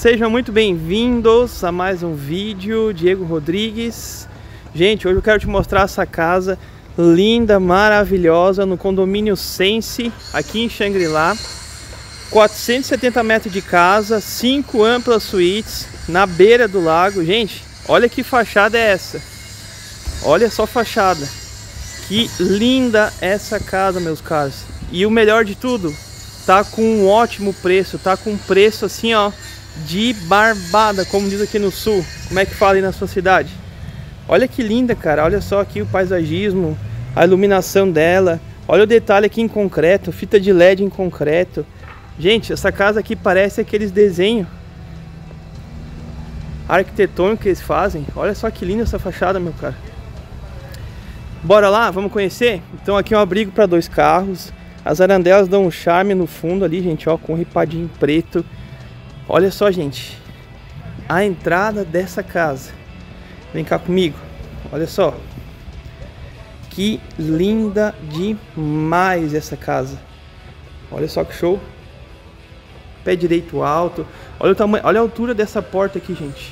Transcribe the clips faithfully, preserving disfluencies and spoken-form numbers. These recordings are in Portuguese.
sejam muito bem-vindos a mais um vídeo. Diego Rodrigues. Gente, hoje eu quero te mostrar essa casa linda, maravilhosa, no condomínio Sense, aqui em Xangri-Lá. quatrocentos e setenta metros de casa, cinco amplas suítes, na beira do lago. Gente, olha que fachada é essa. Olha só a fachada. Que linda essa casa, meus caros. E o melhor de tudo, tá com um ótimo preço, tá com um preço assim, ó, de barbada, como diz aqui no sul. Como é que fala aí na sua cidade? Olha que linda, cara. Olha só aqui o paisagismo, a iluminação dela. Olha o detalhe aqui em concreto, fita de L E D em concreto. Gente, essa casa aqui parece aqueles desenhos arquitetônicos que eles fazem. Olha só que linda essa fachada, meu cara. Bora lá, vamos conhecer? Então aqui é um abrigo para dois carros. As arandelas dão um charme no fundo ali, gente, ó, com um ripadinho preto. Olha só, gente, a entrada dessa casa. Vem cá comigo, olha só. Que linda demais essa casa. Olha só que show. Pé direito alto. Olha o tamanho, olha a altura dessa porta aqui, gente.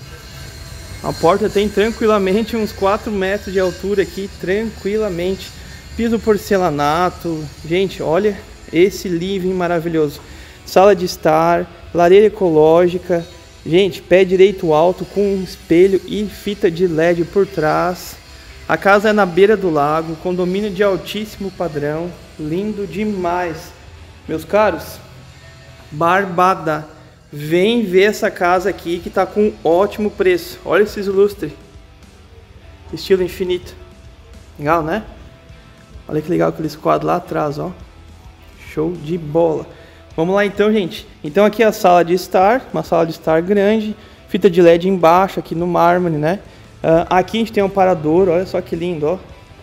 A porta tem tranquilamente uns quatro metros de altura aqui, tranquilamente. Piso porcelanato. Gente, olha esse living maravilhoso. Sala de estar, lareira ecológica. Gente, pé direito alto com um espelho e fita de L E D por trás. A casa é na beira do lago, condomínio de altíssimo padrão. Lindo demais. Meus caros, barbada. Vem ver essa casa aqui que tá com um ótimo preço. Olha esses lustres. Estilo infinito. Legal, né? Olha que legal aqueles quadros lá atrás, ó. Show de bola. Vamos lá então, gente. Então aqui é a sala de estar, uma sala de estar grande, fita de L E D embaixo, aqui no mármore, né? Uh, aqui a gente tem um parador, olha só que lindo, ó.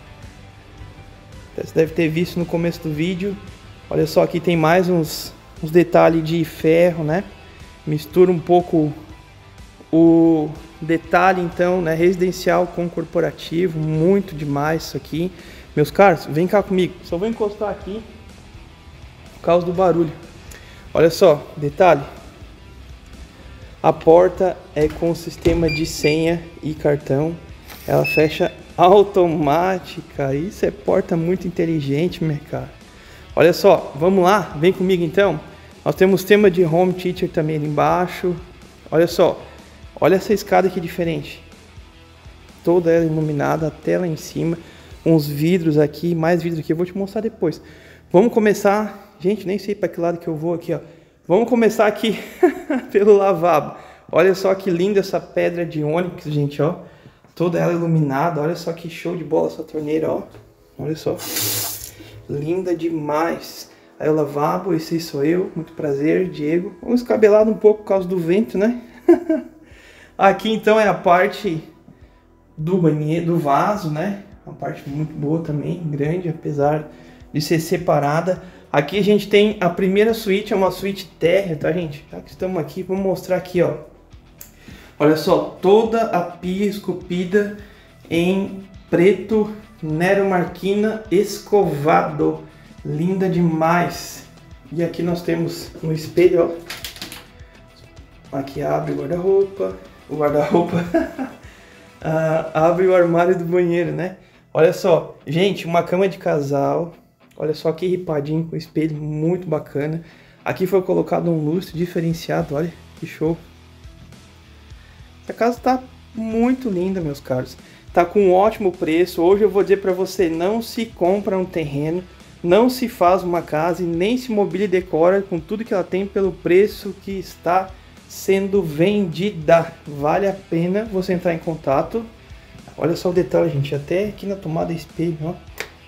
Você deve ter visto no começo do vídeo. Olha só, aqui tem mais uns, uns detalhes de ferro, né? Mistura um pouco o detalhe, então, né, residencial com corporativo. Muito demais isso aqui. Meus caros, vem cá comigo. Só vou encostar aqui por causa do barulho. Olha só, detalhe. A porta é com sistema de senha e cartão. Ela fecha automática. Isso é porta muito inteligente, meu cara. Olha só, vamos lá, vem comigo então. Nós temos tema de home theater também ali embaixo. Olha só, olha essa escada aqui diferente. Toda ela iluminada até lá em cima. Uns vidros aqui, mais vidros aqui, eu vou te mostrar depois. Vamos começar. Gente, nem sei para que lado que eu vou aqui, ó. Vamos começar aqui pelo lavabo. Olha só que linda essa pedra de ônix, gente, ó. Toda ela iluminada. Olha só que show de bola essa torneira, ó. Olha só. Linda demais. Aí o lavabo, esse sou eu. Muito prazer, Diego. Vamos escabelado um pouco por causa do vento, né? Aqui então é a parte do banheiro, do vaso, né? Uma parte muito boa também, grande, apesar de ser separada. Aqui a gente tem a primeira suíte, é uma suíte térrea, tá, gente? Já que estamos aqui, vamos mostrar aqui, ó. Olha só, toda a pia esculpida em preto Nero Marquina escovado. Linda demais. E aqui nós temos um espelho, ó. Aqui abre o guarda-roupa. O guarda-roupa ah, abre o armário do banheiro, né? Olha só, gente, uma cama de casal. Olha só que ripadinho com espelho, muito bacana. Aqui foi colocado um lustre diferenciado, olha que show. Essa casa tá muito linda, meus caros. Tá com um ótimo preço. Hoje eu vou dizer para você, não se compra um terreno, não se faz uma casa e nem se mobília e decora com tudo que ela tem pelo preço que está sendo vendida. Vale a pena você entrar em contato. Olha só o detalhe, gente, até aqui na tomada espelho, ó.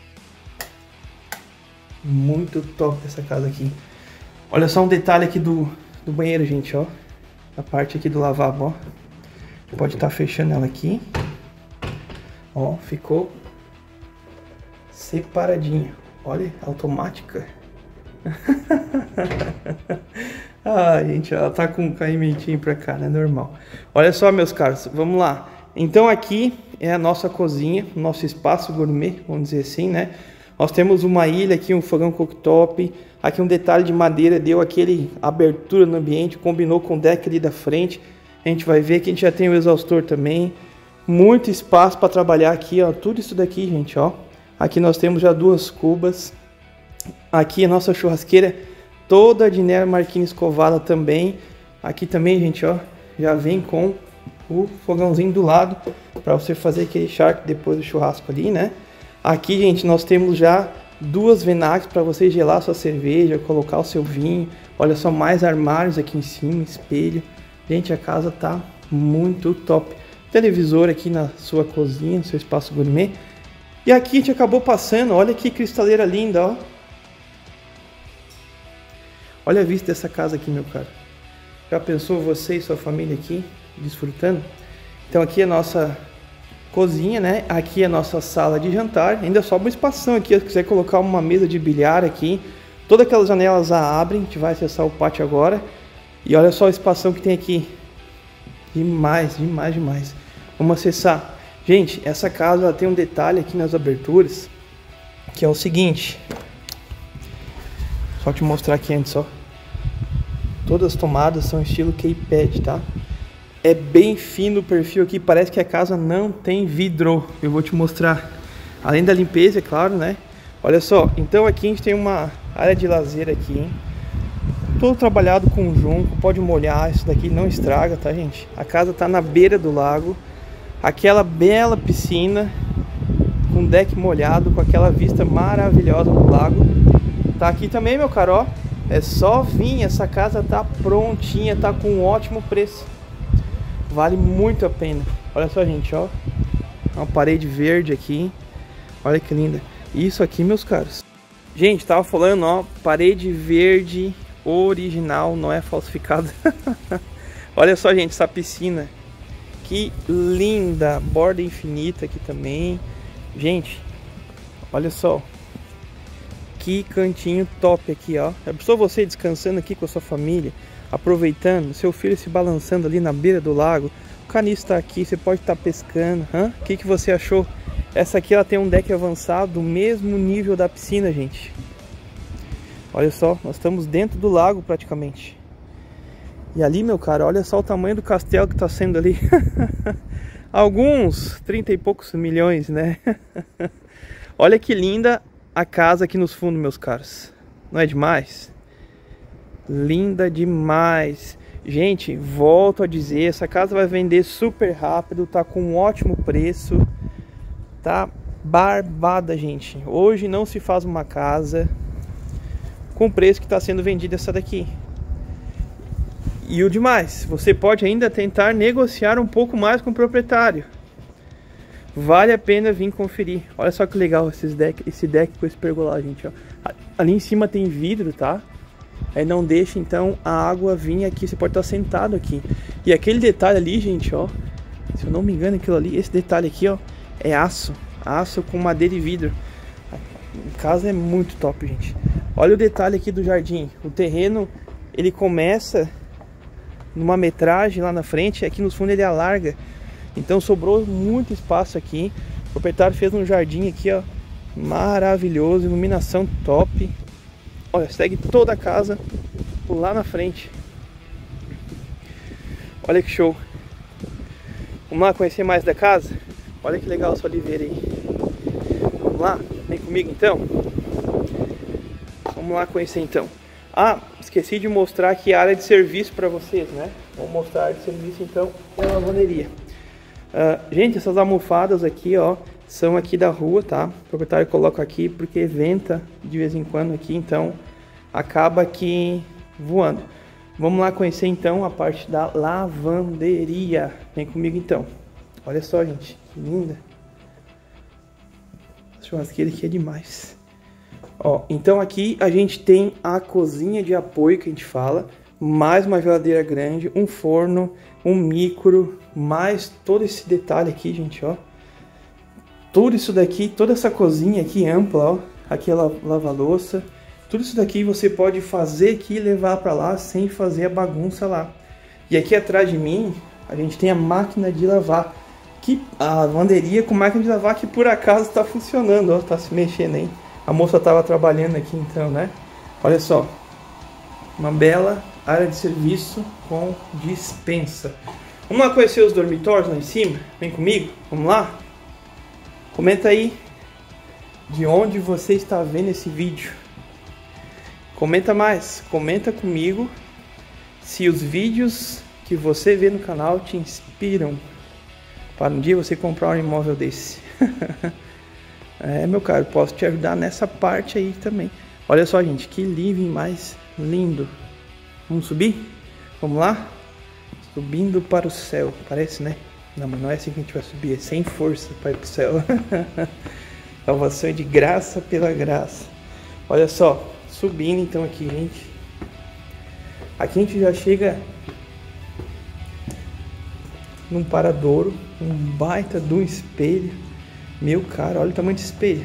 Muito top essa casa aqui. Olha só um detalhe aqui do, do banheiro, gente, ó. A parte aqui do lavabo, ó. Pode estar fechando ela aqui. Ó, ficou separadinho. Olha, automática. Ah, gente, ela tá com um caimentinho pra cá, né? Normal. Olha só, meus caros, vamos lá. Então aqui é a nossa cozinha, nosso espaço gourmet, vamos dizer assim, né? Nós temos uma ilha aqui, um fogão cooktop. Aqui um detalhe de madeira, deu aquele abertura no ambiente, combinou com o deck ali da frente. A gente vai ver que a gente já tem o exaustor também. Muito espaço para trabalhar aqui, ó. Tudo isso daqui, gente, ó. Aqui nós temos já duas cubas. Aqui a nossa churrasqueira toda de Nero Marquini escovada também. Aqui também, gente, ó, já vem com o fogãozinho do lado para você fazer aquele charque depois do churrasco ali, né? Aqui, gente, nós temos já duas Venax para você gelar sua cerveja, colocar o seu vinho. Olha só, mais armários aqui em cima, espelho. Gente, a casa tá muito top. Televisor aqui na sua cozinha, no seu espaço gourmet. E aqui a gente acabou passando, olha que cristaleira linda, ó. Olha a vista dessa casa aqui, meu caro. Já pensou você e sua família aqui, desfrutando? Então aqui é a nossa cozinha, né? Aqui é a nossa sala de jantar. Ainda sobra uma espação aqui, se quiser colocar uma mesa de bilhar aqui. Todas aquelas janelas a abrem, a gente vai acessar o pátio agora. E olha só a espação que tem aqui. Demais, demais, demais. Vamos acessar. Gente, essa casa ela tem um detalhe aqui nas aberturas, que é o seguinte. Só te mostrar aqui antes, ó. Todas as tomadas são estilo K-pad, tá? É bem fino o perfil aqui, parece que a casa não tem vidro. Eu vou te mostrar. Além da limpeza, é claro, né? Olha só, então aqui a gente tem uma área de lazer aqui, hein? Todo trabalhado com junco, pode molhar, isso daqui não estraga, tá, gente? A casa tá na beira do lago. Aquela bela piscina com deck molhado, com aquela vista maravilhosa do lago. Tá aqui também, meu caro, ó. É só vir, essa casa tá prontinha, tá com um ótimo preço. Vale muito a pena. Olha só, gente, ó. Uma parede verde aqui. Olha que linda. Isso aqui, meus caros. Gente, tava falando, ó. Parede verde original, não é falsificada. Olha só, gente, essa piscina. Que linda. Borda infinita aqui também. Gente, olha só. Que cantinho top aqui, ó. Já pensou você descansando aqui com a sua família, aproveitando, seu filho se balançando ali na beira do lago, o caniço tá aqui, você pode estar tá pescando. O que que você achou? Essa aqui ela tem um deck avançado do mesmo nível da piscina, gente. Olha só, nós estamos dentro do lago praticamente. E ali, meu cara, olha só o tamanho do castelo que tá sendo ali. Alguns trinta e poucos milhões, né? Olha que linda a casa aqui nos fundos, meus caros. Não é demais? Linda demais. Gente, volto a dizer, essa casa vai vender super rápido, tá com um ótimo preço. Tá barbada, gente. Hoje não se faz uma casa com o preço que está sendo vendida essa daqui. E o demais, você pode ainda tentar negociar um pouco mais com o proprietário. Vale a pena vir conferir. Olha só que legal esses deck, esse deck com esse pergolar, gente, ó. Ali em cima tem vidro, tá? Aí não deixa então a água vir aqui, você pode estar sentado aqui. E aquele detalhe ali, gente, ó, se eu não me engano, aquilo ali, esse detalhe aqui, ó, é aço, aço com madeira e vidro. A casa é muito top, gente. Olha o detalhe aqui do jardim. O terreno, ele começa numa metragem lá na frente, aqui no fundo ele alarga. Então sobrou muito espaço aqui. O proprietário fez um jardim aqui, ó, maravilhoso, iluminação top. Olha, segue toda a casa por lá na frente. Olha que show. Vamos lá conhecer mais da casa? Olha que legal essa oliveira aí. Vamos lá? Vem comigo então. Vamos lá conhecer então. Ah, esqueci de mostrar aqui a área de serviço para vocês, né? Vou mostrar a área de serviço então da lavanderia. Uh, gente, essas almofadas aqui, ó, são aqui da rua, tá? O proprietário coloca aqui porque venta de vez em quando aqui, então acaba aqui voando. Vamos lá conhecer então a parte da lavanderia. Vem comigo então. Olha só, gente, que linda. A churrasqueira aqui é demais. Ó, então aqui a gente tem a cozinha de apoio que a gente fala, mais uma geladeira grande, um forno, um micro, mais todo esse detalhe aqui, gente, ó. Tudo isso daqui, toda essa cozinha aqui ampla, ó, aqui é lava-louça. Tudo isso daqui você pode fazer aqui e levar para lá sem fazer a bagunça lá. E aqui atrás de mim, a gente tem a máquina de lavar. Que, a lavanderia com máquina de lavar que por acaso está funcionando, ó, tá se mexendo aí. A moça tava trabalhando aqui então, né? Olha só. Uma bela área de serviço com dispensa. Vamos lá conhecer os dormitórios lá em cima? Vem comigo? Vamos lá? Comenta aí de onde você está vendo esse vídeo. Comenta mais, comenta comigo se os vídeos que você vê no canal te inspiram para um dia você comprar um imóvel desse. É, meu caro, posso te ajudar nessa parte aí também. Olha só, gente, que living mais lindo. Vamos subir? Vamos lá? Subindo para o céu, parece, né? Não, mas não é assim que a gente vai subir, é sem força para ir para o céu. Salvação é de graça pela graça. Olha só, subindo então aqui, gente. Aqui a gente já chega num paradouro, um baita de um espelho. Meu cara, olha o tamanho desse espelho.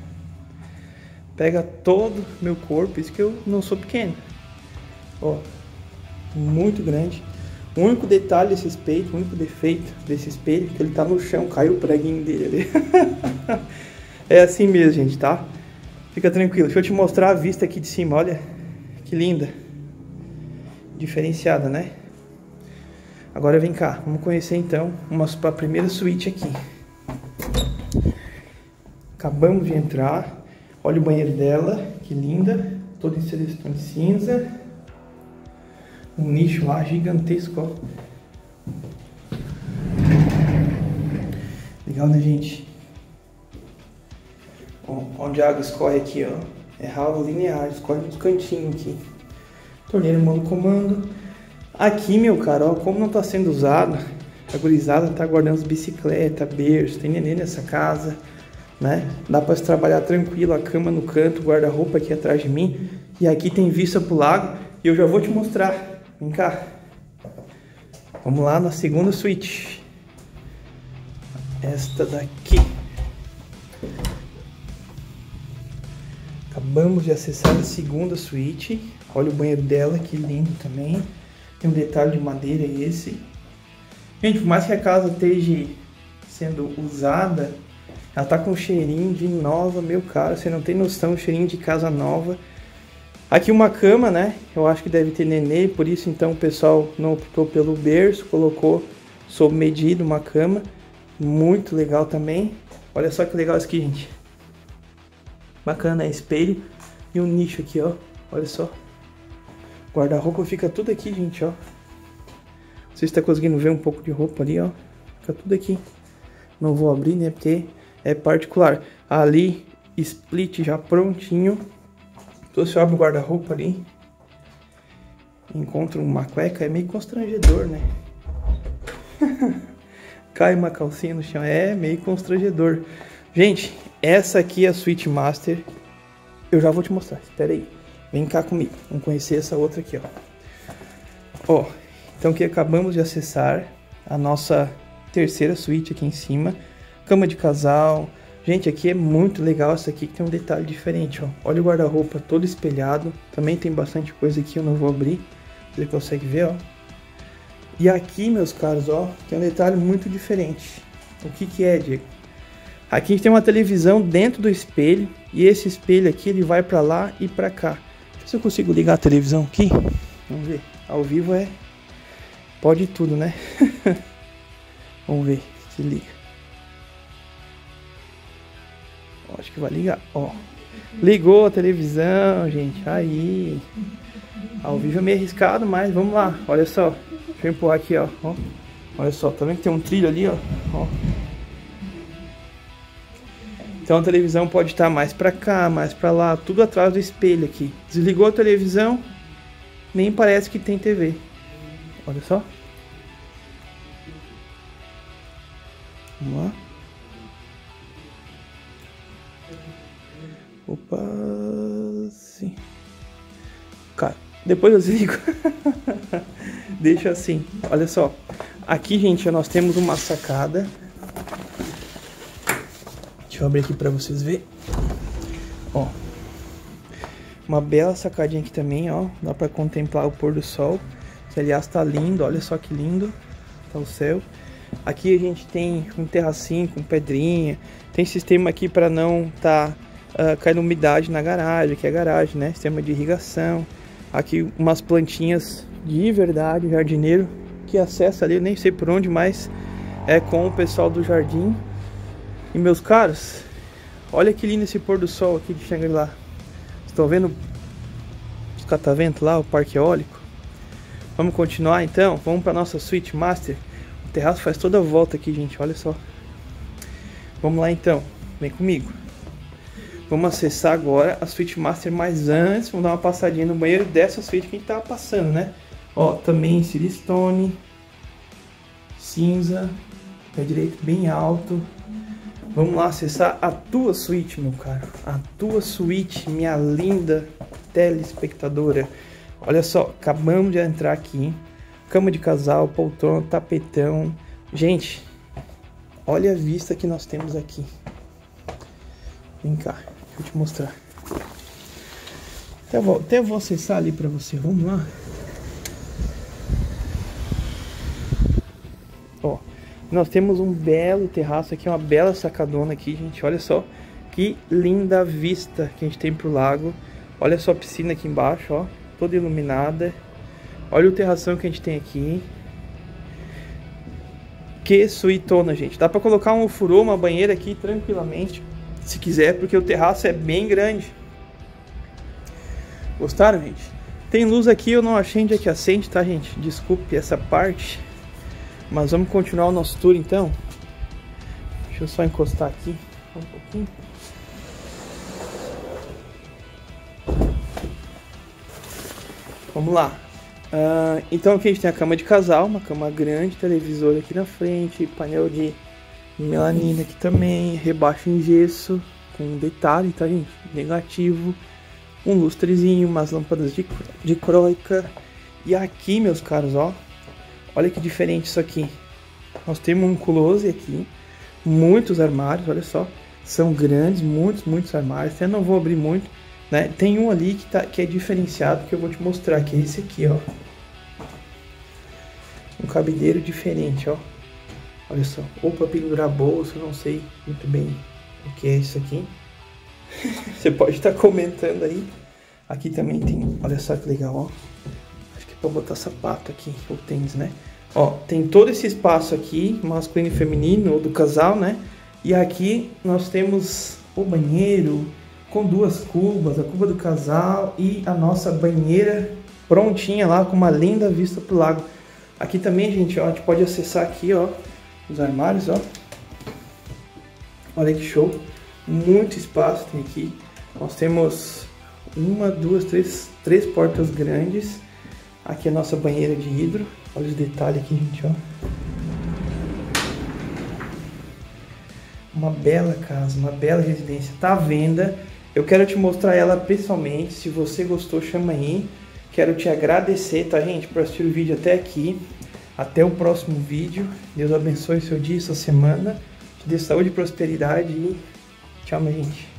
Pega todo meu corpo, isso que eu não sou pequeno. Ó, muito grande. O único detalhe desse espelho, o único defeito desse espelho, que ele tá no chão, caiu o preguinho dele ali. É assim mesmo, gente, tá? Fica tranquilo. Deixa eu te mostrar a vista aqui de cima, olha. Que linda. Diferenciada, né? Agora vem cá, vamos conhecer então uma, a primeira suíte aqui. Acabamos de entrar. Olha o banheiro dela, que linda. Todo em celestão de cinza. Um nicho lá gigantesco, ó. Legal, né, gente? Ó, onde a água escorre aqui, ó. É ralo linear, escorre nos cantinhos aqui. Torneira modo comando. Aqui, meu cara, ó, como não tá sendo usado, a gurizada tá guardando as bicicletas, berço, tem neném nessa casa, né? Dá pra se trabalhar tranquilo, a cama no canto, guarda-roupa aqui atrás de mim. E aqui tem vista pro lago e eu já vou te mostrar. Vem cá. Vamos lá na segunda suíte. Esta daqui. Acabamos de acessar a segunda suíte. Olha o banheiro dela, que lindo também. Tem um detalhe de madeira esse. Gente, por mais que a casa esteja sendo usada, ela tá com um cheirinho de nova, meu caro. Você não tem noção, um cheirinho de casa nova. Aqui uma cama, né? Eu acho que deve ter nenê, por isso então o pessoal não optou pelo berço, colocou sob medida uma cama. Muito legal também. Olha só que legal isso aqui, gente. Bacana, é espelho e um nicho aqui, ó. Olha só. Guarda-roupa fica tudo aqui, gente, ó. Você está conseguindo ver um pouco de roupa ali, ó. Fica tudo aqui. Não vou abrir, né? Porque é particular. Ali, split já prontinho. Se você abre o guarda-roupa ali, encontra uma cueca, é meio constrangedor, né? Cai uma calcinha no chão, é meio constrangedor. Gente, essa aqui é a suíte master. Eu já vou te mostrar, espera aí. Vem cá comigo, vamos conhecer essa outra aqui, ó. Ó, então que acabamos de acessar a nossa terceira suíte aqui em cima. Cama de casal. Gente, aqui é muito legal essa aqui, que tem um detalhe diferente, ó. Olha o guarda-roupa todo espelhado. Também tem bastante coisa aqui, eu não vou abrir. Você consegue ver, ó. E aqui, meus caros, ó, tem um detalhe muito diferente. O que que é, Diego? Aqui a gente tem uma televisão dentro do espelho. E esse espelho aqui, ele vai pra lá e pra cá. Deixa eu ver se eu consigo ligar a televisão aqui. Vamos ver. Ao vivo é... pode tudo, né? Vamos ver se liga. Acho que vai ligar, ó. Ligou a televisão, gente. Aí. Ao vivo é meio arriscado, mas vamos lá. Olha só. Deixa eu empurrar aqui, ó. ó. Olha só, tá vendo que tem um trilho ali, ó. ó. Então a televisão pode estar mais pra cá, mais pra lá, tudo atrás do espelho aqui. Desligou a televisão, nem parece que tem T V. Olha só. Vamos lá. Opa, sim. Cara, depois eu desligo. Deixa assim. Olha só. Aqui, gente, nós temos uma sacada. Deixa eu abrir aqui pra vocês verem. Ó. Uma bela sacadinha aqui também, ó. Dá pra contemplar o pôr do sol. Que, aliás, tá lindo. Olha só que lindo. Tá o céu. Aqui a gente tem um terracinho com pedrinha. Tem sistema aqui pra não tá... uh, caindo umidade na garagem, aqui é a garagem, né? Sistema de irrigação. Aqui umas plantinhas de verdade, jardineiro que acessa ali, eu nem sei por onde, mas é com o pessoal do jardim. E meus caros, olha que lindo esse pôr do sol aqui de Xangri-Lá. Estão vendo os cataventos lá, o parque eólico? Vamos continuar então? Vamos para nossa suíte master. O terraço faz toda a volta aqui, gente, olha só. Vamos lá então, vem comigo. Vamos acessar agora a suíte master, mas antes vamos dar uma passadinha no banheiro dessa suíte que a gente tava passando, né? Ó, também Silestone, cinza, pé direito bem alto. Vamos lá acessar a tua suíte, meu caro. A tua suíte, minha linda telespectadora. Olha só, acabamos de entrar aqui. Cama de casal, poltrona, tapetão. Gente, olha a vista que nós temos aqui. Vem cá, deixa eu te mostrar. Até vou, até vou acessar ali pra você, vamos lá. Ó, nós temos um belo terraço aqui, uma bela sacadona aqui, gente. Olha só que linda vista que a gente tem pro lago. Olha só a piscina aqui embaixo, ó, toda iluminada. Olha o terração que a gente tem aqui. Que suitona, gente. Dá pra colocar um ofurô, uma banheira aqui tranquilamente, se quiser, porque o terraço é bem grande. Gostaram, gente? Tem luz aqui, eu não achei onde é que acende, tá, gente? Desculpe essa parte. Mas vamos continuar o nosso tour, então. Deixa eu só encostar aqui um pouquinho. Vamos lá. Uh, então aqui a gente tem a cama de casal, uma cama grande, televisor aqui na frente, painel de melanina aqui também, rebaixo em gesso, com um detalhe, tá, gente? Negativo, um lustrezinho, umas lâmpadas de, de croica. E aqui, meus caros, ó, olha que diferente isso aqui. Nós temos um closet aqui, muitos armários, olha só, são grandes, muitos, muitos armários, até não vou abrir muito, né? Tem um ali que, tá, que é diferenciado, que eu vou te mostrar, que é esse aqui, ó. Um cabideiro diferente, ó. Olha só, ou para pendurar bolsa, eu não sei muito bem o que é isso aqui. Você pode estar comentando aí. Aqui também tem, olha só que legal, ó. Acho que é para botar sapato aqui, ou tênis, né? Ó, tem todo esse espaço aqui, masculino e feminino, ou do casal, né? E aqui nós temos o banheiro com duas cubas, a cuba do casal e a nossa banheira prontinha lá, com uma linda vista pro lago. Aqui também, gente, ó, a gente pode acessar aqui, ó, os armários, ó. Olha que show. Muito espaço tem aqui. Nós temos uma, duas, três, três portas grandes. Aqui a nossa banheira de hidro. Olha os detalhes aqui, gente, ó. Uma bela casa, uma bela residência. Tá à venda. Eu quero te mostrar ela pessoalmente. Se você gostou, chama aí. Quero te agradecer, tá, gente, por assistir o vídeo até aqui. Até o próximo vídeo. Deus abençoe seu dia e sua semana. Te dê saúde e prosperidade. E tchau, minha gente.